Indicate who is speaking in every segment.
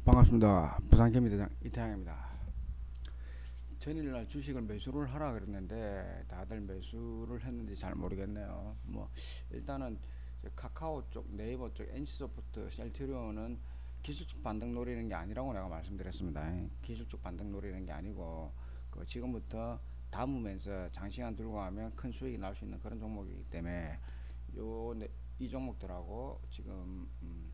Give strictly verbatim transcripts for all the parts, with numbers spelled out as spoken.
Speaker 1: 반갑습니다. 부산개미대장 이태양입니다. 전일날 주식을 매수를 하라 그랬는데 다들 매수를 했는지 잘 모르겠네요. 뭐 일단은 카카오 쪽, 네이버 쪽, 엔씨소프트, 셀트리온은 기술적 반등 노리는 게 아니라고 내가 말씀드렸습니다. 기술적 반등 노리는 게 아니고 그 지금부터 담으면서 장시간 들고 가면 큰 수익이 날 수 있는 그런 종목이기 때문에 요 이 종목들하고 지금 음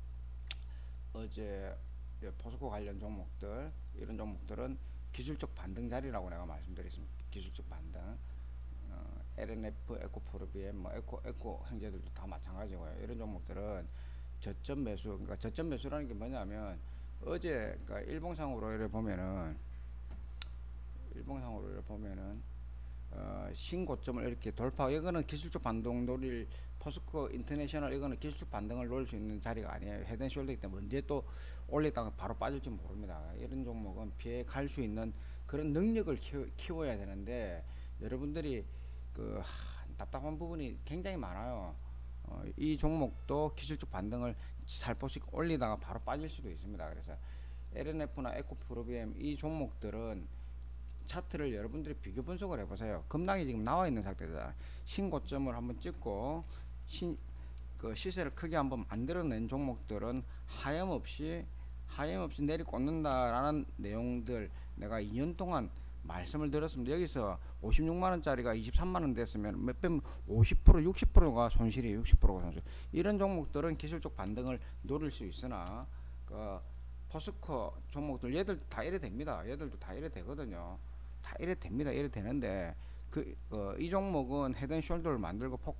Speaker 1: 어제 포스코 관련 종목들, 이런 종목들은 기술적 반등 자리라고 내가 말씀드렸습니다. 기술적 반등. 어, 엘엔에프, 에코프로비엠, 뭐 에코 에코 형제들도 다 마찬가지고요. 이런 종목들은 저점 매수, 그러니까 저점 매수라는 게 뭐냐면 어제 그러니까 일봉상으로 이렇게 보면은 일봉상으로 이렇게 보면은 어, 신고점을 이렇게 돌파, 이거는 기술적 반등 노릴, 포스코 인터내셔널 이거는 기술적 반등을 노릴 수 있는 자리가 아니에요. 헤드앤숄더이기 때문에 언제 또 올리다가 바로 빠질지 모릅니다. 이런 종목은 피해 갈 수 있는 그런 능력을 키워, 키워야 되는데 여러분들이 그 하, 답답한 부분이 굉장히 많아요. 어, 이 종목도 기술적 반등을 살포씩 올리다가 바로 빠질 수도 있습니다. 그래서 엘엔에프나 에코프로비엠 이 종목들은 차트를 여러분들이 비교 분석을 해보세요. 급락이 지금 나와 있는 상태다. 신고점을 한번 찍고 신, 그 시세를 크게 한번 만들어낸 종목들은 하염없이 하염없이 내리꽂는다라는 내용들 내가 이 년 동안 말씀을 드렸습니다. 여기서 오십육만 원짜리가 이십삼만 원 됐으면 몇 배, 오십 퍼센트 육십 퍼센트가 손실이에요. 육십 퍼센트가 손실. 이런 종목들은 기술적 반등을 노릴 수 있으나 그 포스코 종목들 얘들 다 이래 됩니다. 얘들도 다 이래 되거든요. 다 이래 됩니다. 이래 되는데 그, 어, 이 종목은 헤드앤숄더를 만들고 폭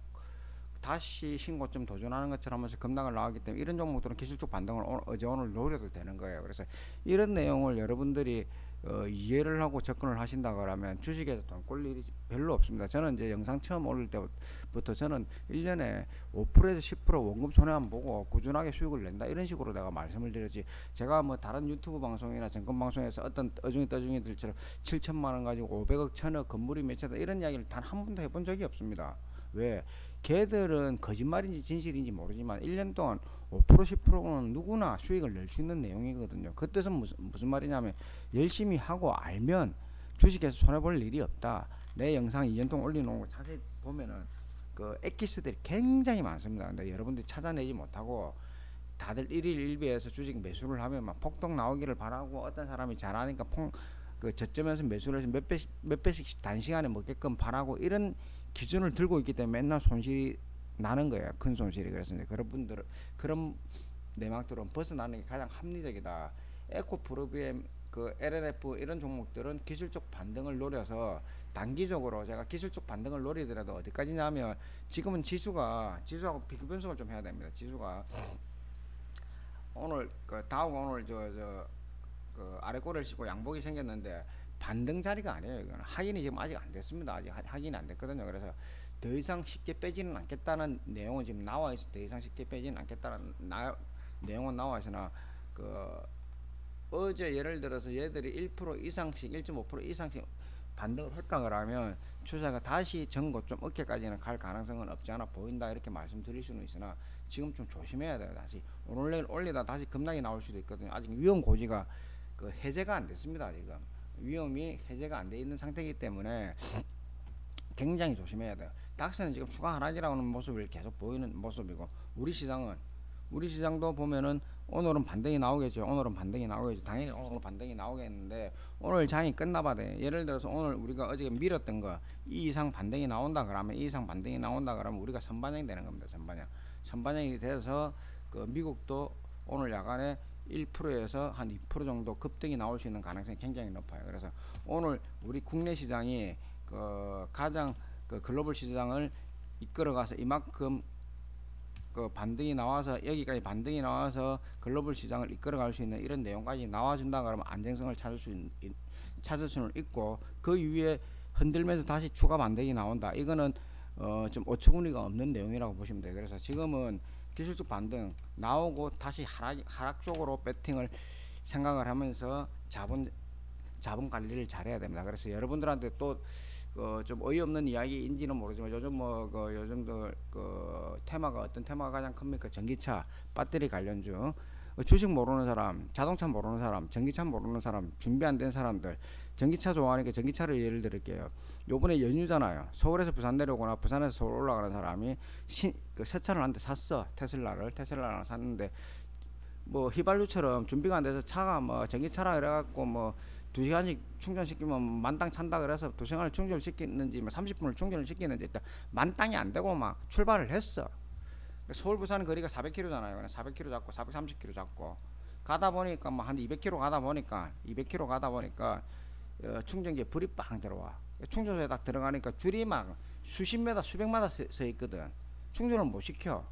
Speaker 1: 다시 신고점 도전하는 것처럼 하면서 급락을 나왔기 때문에 이런 종목들은 기술적 반등을 오늘, 어제 오늘 노려도 되는 거예요. 그래서 이런 내용을 여러분들이 어, 이해를 하고 접근을 하신다 그러면 주식에서 돈 꿀 일이 별로 없습니다. 저는 이제 영상 처음 올릴 때부터 저는 일 년에 오 퍼센트에서 십 퍼센트 원금 손해만 보고 꾸준하게 수익을 낸다 이런 식으로 내가 말씀을 드렸지, 제가 뭐 다른 유튜브 방송이나 정권 방송에서 어떤 어중이 떠중이들처럼 칠천만 원 가지고 오백억 천억 건물이 몇 채다 이런 이야기를 단 한 번도 해본 적이 없습니다. 왜? 걔들은 거짓말인지 진실인지 모르지만 일 년 동안 오 퍼센트 십 퍼센트는 누구나 수익을 낼 수 있는 내용이거든요. 그 뜻은 무슨, 무슨 말이냐면 열심히 하고 알면 주식에서 손해볼 일이 없다. 내 영상 이 년 동안 올려놓은 거 자세히 보면은 그 엑기스들이 굉장히 많습니다. 근데 여러분들이 찾아내지 못하고 다들 일일 일비에서 주식 매수를 하면 막 폭등 나오기를 바라고, 어떤 사람이 잘하니까 폭, 그 저점에서 매수를 해서 몇 배씩, 몇 배씩 단시간에 먹게끔 바라고 이런 기준을 들고 있기 때문에 맨날 손실이 나는 거예요. 큰 손실이. 그래서 이제 그런 분들, 그런 내막들은 벗어나는 게 가장 합리적이다. 에코프로비엠, 그 엘엔에프 이런 종목들은 기술적 반등을 노려서 단기적으로 제가 기술적 반등을 노리더라도 어디까지냐면 지금은 지수가 지수하고 비교 분석을 좀 해야 됩니다. 지수가 오늘 그 다우가 오늘 저 저 그 아래 꼬리를 씻고 양복이 생겼는데 반등 자리가 아니에요. 이거는 하인이 지금 아직 안 됐습니다. 아직 하인이 안 됐거든요. 그래서 더 이상 쉽게 빼지는 않겠다는 내용은 지금 나와 있어. 더 이상 쉽게 빼지는 않겠다는 나, 내용은 나와 있으나 그 어제 예를 들어서 얘들이 일 퍼센트 이상씩 일 점 오 퍼센트 이상씩 반등을 했다 그러면 추세가 다시 전고점 어깨까지는 갈 가능성은 없지 않아 보인다 이렇게 말씀드릴 수는 있으나 지금 좀 조심해야 돼요. 다시 오늘 내일 올리다 다시 급락이 나올 수도 있거든요. 아직 위험 고지가 그 해제가 안 됐습니다. 지금 위험이 해제가 안 돼 있는 상태이기 때문에 굉장히 조심해야 돼요. 닥스는 지금 추가 하락이라는 모습을 계속 보이는 모습이고, 우리 시장은 우리 시장도 보면은 오늘은 반등이 나오겠죠. 오늘은 반등이 나오겠죠. 당연히 오늘 반등이 나오겠는데 오늘 장이 끝나봐야 돼. 예를 들어서 오늘 우리가 어제 밀었던 거 이 이상 반등이 나온다 그러면 이 이상 반등이 나온다 그러면 우리가 선반영이 되는 겁니다. 선반영. 선반영이 돼서 그 미국도 오늘 야간에 일 퍼센트에서 한 이 퍼센트 정도 급등이 나올 수 있는 가능성이 굉장히 높아요. 그래서 오늘 우리 국내 시장이 그 가장 그 글로벌 시장을 이끌어가서 이만큼 그 반등이 나와서 여기까지 반등이 나와서 글로벌 시장을 이끌어갈 수 있는 이런 내용까지 나와준다 그러면 안정성을 찾을 수 있, 찾을 수는 있고, 그 이후에 흔들면서 다시 추가 반등이 나온다. 이거는 어 좀 어처구니가 없는 내용이라고 보시면 돼요. 그래서 지금은 기술적 반등 나오고 다시 하락, 하락 쪽으로 배팅을 생각을 하면서 자본 자본 관리를 잘해야 됩니다. 그래서 여러분들한테 또 어, 좀 어이없는 이야기인지는 모르지만 요즘 뭐 그 요즘도 그 테마가 어떤 테마가 가장 큽니까? 전기차 배터리 관련주. 어, 주식 모르는 사람, 자동차 모르는 사람, 전기차 모르는 사람, 준비 안 된 사람들, 전기차 좋아하니까 전기차를 예를 들을게요. 요번에 연휴잖아요. 서울에서 부산 내려오거나 부산에서 서울 올라가는 사람이 신, 그 새 차를 한 대 샀어. 테슬라를 테슬라를 하나 샀는데 뭐 휘발유처럼 준비가 안 돼서 차가 뭐 전기차라 그래갖고 뭐 두 시간씩 충전시키면 만땅 찬다 그래서 두 시간을 충전을 시키는지 뭐 삼십 분을 충전을 시키는지 일단 만땅이 안 되고 막 출발을 했어. 서울 부산 거리가 사백 킬로미터잖아요. 그냥 사백 킬로미터 잡고 사백삼십 킬로미터 잡고 가다 보니까 뭐 한 이백 킬로미터 가다 보니까 이백 킬로미터 가다 보니까 어, 충전기에 불이 빵 들어와. 충전소에 딱 들어가니까 줄이 막 수십 메다 수백 마다 서, 서 있거든. 충전을 못 시켜.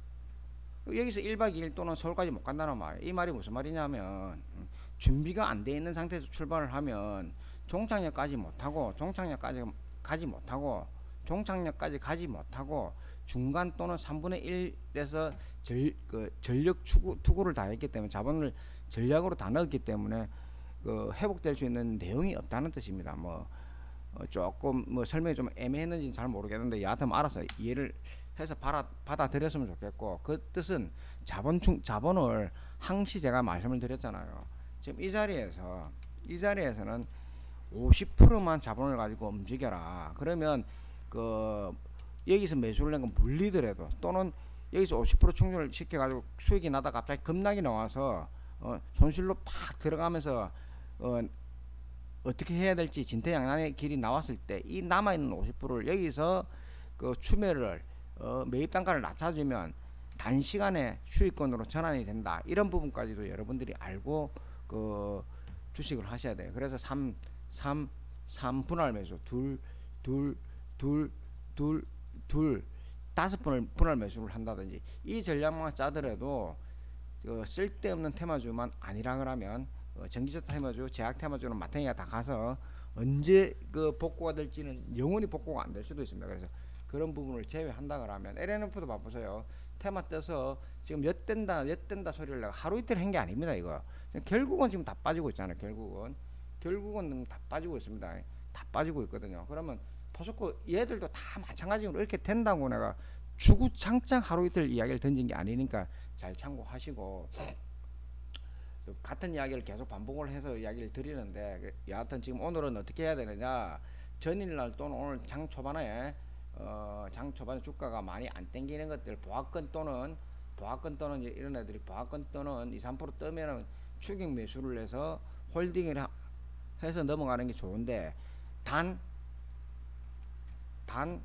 Speaker 1: 여기서 일 박 이 일 또는 서울까지 못 간다는 말이에요. 이 말이 무슨 말이냐면 준비가 안 돼 있는 상태에서 출발을 하면 종착역까지 못하고 종착역까지 가지 못하고 종착역까지 가지 못하고 중간 또는 삼분의 일에서 절, 그 전력 투구, 투구를 다 했기 때문에 자본을 전략으로 다 넣었기 때문에 그 회복될 수 있는 내용이 없다는 뜻입니다. 뭐 어, 조금 뭐 설명이 좀 애매했는지는 잘 모르겠는데 여하튼 알아서 이해를 해서 받아, 받아들였으면 좋겠고 그 뜻은 자본 충, 자본을 항시 제가 말씀을 드렸잖아요. 지금 이 자리에서 이 자리에서는 오십 퍼센트만 자본을 가지고 움직여라. 그러면 그 여기서 매수를 낸 건 물리더라도 또는 여기서 오십 퍼센트 충전을 시켜가지고 수익이 나다 갑자기 급락이 나와서 어, 손실로 팍 들어가면서 어, 어떻게 해야 될지 진퇴양난의 길이 나왔을 때 이 남아있는 오십 퍼센트를 여기서 그 추매를 어, 매입 단가를 낮춰주면 단시간에 수익권으로 전환이 된다. 이런 부분까지도 여러분들이 알고 그 주식을 하셔야 돼요. 그래서 삼, 삼, 삼 분할 매수 둘, 둘, 둘, 둘, 둘 다섯 분을 분할 매수를 한다든지 이 전략만 짜더라도 그 쓸데없는 테마주만 아니라 그러면 어, 전기차 테마주, 제약 테마주는 마탱이가 다 가서 언제 그 복구가 될지는 영원히 복구가 안 될 수도 있습니다. 그래서 그런 부분을 제외한다 그러면 엘엔에프도 봐보세요. 테마 떠서 지금 엿된다 엿된다 소리를 내가 하루 이틀 한 게 아닙니다. 이거 결국은 지금 다 빠지고 있잖아요. 결국은 결국은 다 빠지고 있습니다. 다 빠지고 있거든요. 그러면 포스코 얘들도 다 마찬가지로 이렇게 된다고 내가 주구장창 하루 이틀 이야기를 던진 게 아니니까 잘 참고하시고 같은 이야기를 계속 반복을 해서 이야기를 드리는데 여하튼 지금 오늘은 어떻게 해야 되느냐 전일날 또는 오늘 장 초반에 어, 장 초반에 주가가 많이 안 땡기는 것들 보합권 또는 보합권 또는 이런 애들이 보합권 또는 이, 삼 퍼센트 뜨면은 추격 매수를 해서 홀딩을 하, 해서 넘어가는 게 좋은데 단 단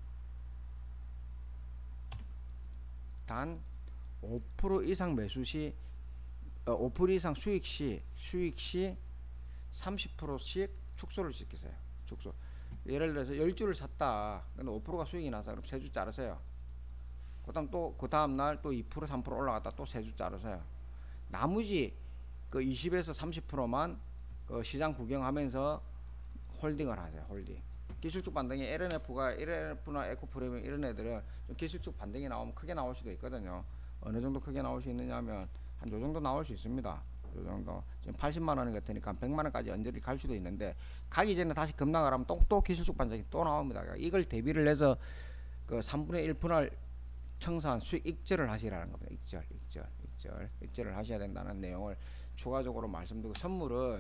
Speaker 1: 단 오 퍼센트 이상 매수 시 어, 오 퍼센트 이상 수익 시 수익 시 삼십 퍼센트씩 축소를 시키세요. 축소. 예를 들어서 열 주를 샀다. 근데 오 퍼센트가 수익이 나서 그럼 세 주 자르세요. 그다음 또 그 다음 날 또 이 퍼센트 삼 퍼센트 올라갔다 또 세 주 자르세요. 나머지 그 이십에서 삼십 퍼센트만 그 시장 구경하면서 홀딩을 하세요. 홀딩. 기술적 반등이 엘엔에프가 엘엔에프나 에코프리미엄 이런 애들은 좀 기술적 반등이 나오면 크게 나올 수도 있거든요. 어느 정도 크게 나올 수 있느냐면 한 요 정도 나올 수 있습니다. 요 정도. 지금 팔십만 원이 같으니까 백만 원까지 언저리 갈 수도 있는데 가기 전에 다시 급락을 하면 또, 또 기술적 반등이 또 나옵니다. 이걸 대비를 해서 그 삼분의 일 분할 청산 수익 익절을 하시라는 겁니다. 익절, 익절, 익절, 익절을 하셔야 된다는 내용을 추가적으로 말씀드리고 선물은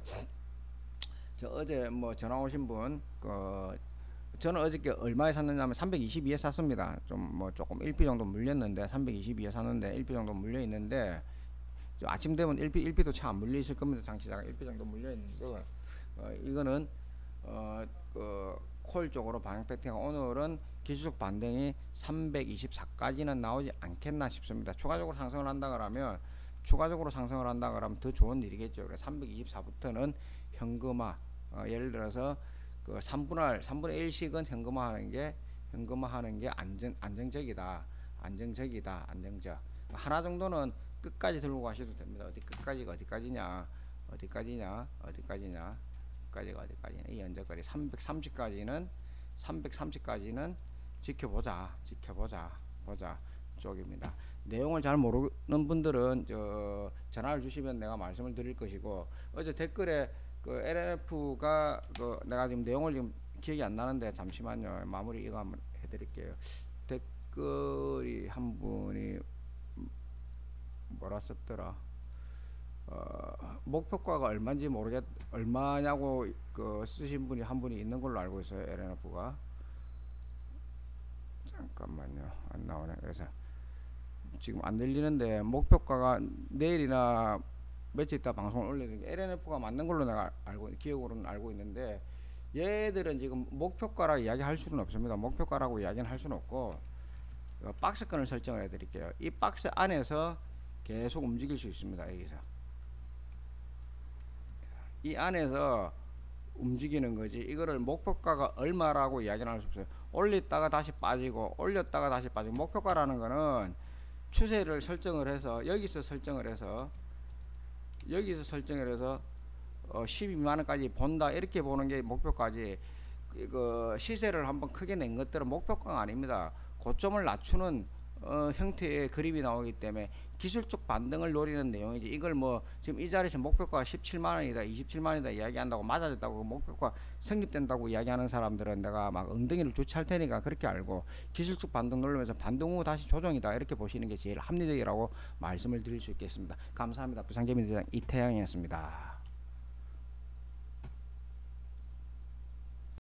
Speaker 1: 저 어제 뭐 전화 오신 분 그 저는 어저께 얼마에 샀느냐면 삼백이십이에 샀습니다. 좀 뭐 조금 일 피 정도 물렸는데 삼백이십이에 샀는데 일 피 정도 물려 있는데 아침 되면 일 피 일 피도 차 안 물려 있을 겁니다. 장치자가 일 피 정도 물려 있는데 어, 이거는 어, 그 콜 쪽으로 방향 배팅하고 오늘은 기술적 반등이 삼백이십사까지는 나오지 않겠나 싶습니다. 추가적으로 상승을 한다 그러면 추가적으로 상승을 한다 그러면 더 좋은 일이겠죠. 그래서 삼백이십사부터는 현금화 어, 예를 들어서 그 삼분할 삼분의 일씩은 현금화하는 게 현금화하는 게 안정 안정적이다. 안정적이다. 안정적. 하나 정도는 끝까지 들고 가셔도 됩니다. 어디 끝까지가 어디까지냐? 어디까지냐? 어디까지냐? 끝까지가 어디까지냐? 이 연적거리 삼백삼십까지는 삼백삼십까지는 지켜보자. 지켜보자. 보자. 쪽입니다. 내용을 잘 모르는 분들은 저 전화를 주시면 내가 말씀을 드릴 것이고 어제 댓글에 그 엘엔에프가 그 내가 지금 내용을 지금 기억이 안 나는데 잠시만요. 마무리 이거 한번 해드릴게요. 댓글이 한 분이 뭐라 썼더라. 목표가가 얼마인지 모르겠 얼마냐고 그 쓰신 분이 한 분이 있는 걸로 알고 있어요. 엘엔에프가 잠깐만요, 안 나오네. 그래서 지금 안 들리는데 목표가가 내일이나 며칠 있다 방송을 올리는 게 엘엔에프가 맞는 걸로 내가 알고 기억으로는 알고 있는데, 얘들은 지금 목표가라고 이야기할 수는 없습니다. 목표가라고 이야기는 할 수는 없고, 어, 박스권을 설정을 해 드릴게요. 이 박스 안에서 계속 움직일 수 있습니다. 여기서 이 안에서 움직이는 거지, 이거를 목표가가 얼마라고 이야기는 할 수 없어요. 올렸다가 다시 빠지고 올렸다가 다시 빠지고, 목표가라는 거는 추세를 설정을 해서 여기서 설정을 해서 여기서 설정을 해서 어, 십이만 원까지 본다, 이렇게 보는 게 목표가지, 그, 그 시세를 한번 크게 낸 것들은 목표가가 아닙니다. 고점을 낮추는 어, 형태의 그림이 나오기 때문에 기술적 반등을 노리는 내용이지, 이걸 뭐 지금 이 자리에서 목표가가 십칠만 원이다 이십칠만 원이다 이야기한다고 맞아졌다고 목표가 성립된다고 이야기하는 사람들은 내가 막 엉덩이를 조치할 테니까 그렇게 알고, 기술적 반등 누르면서 반등 후 다시 조정이다 이렇게 보시는 게 제일 합리적이라고 말씀을 드릴 수 있겠습니다. 감사합니다. 부산개미대장 이태양이었습니다.